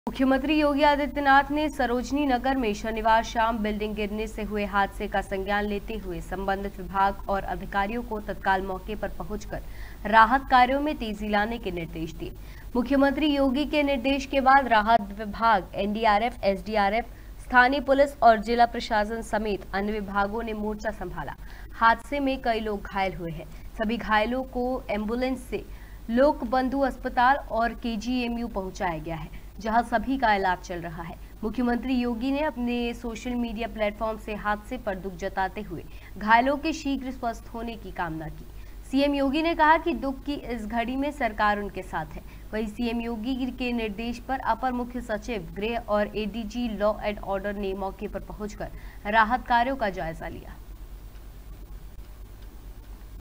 मुख्यमंत्री योगी आदित्यनाथ ने सरोजनी नगर में शनिवार शाम बिल्डिंग गिरने से हुए हादसे का संज्ञान लेते हुए संबंधित विभाग और अधिकारियों को तत्काल मौके पर पहुंचकर राहत कार्यों में तेजी लाने के निर्देश दिए। मुख्यमंत्री योगी के निर्देश के बाद राहत विभाग, एनडीआरएफ, एसडीआरएफ, स्थानीय पुलिस और जिला प्रशासन समेत अन्य विभागों ने मोर्चा संभाला। हादसे में कई लोग घायल हुए हैं। सभी घायलों को एम्बुलेंस से लोक बंधु अस्पताल और केजीएमयू पहुंचाया गया है, जहां सभी का इलाज चल रहा है। मुख्यमंत्री योगी ने अपने सोशल मीडिया प्लेटफॉर्म से हादसे पर दुख जताते हुए घायलों के शीघ्र स्वस्थ होने की कामना की। सीएम योगी ने कहा कि दुख की इस घड़ी में सरकार उनके साथ है। वहीं सीएम योगी के निर्देश पर अपर मुख्य सचिव गृह और एडीजी लॉ एंड ऑर्डर ने मौके पर पहुंचकर राहत कार्यों का जायजा लिया।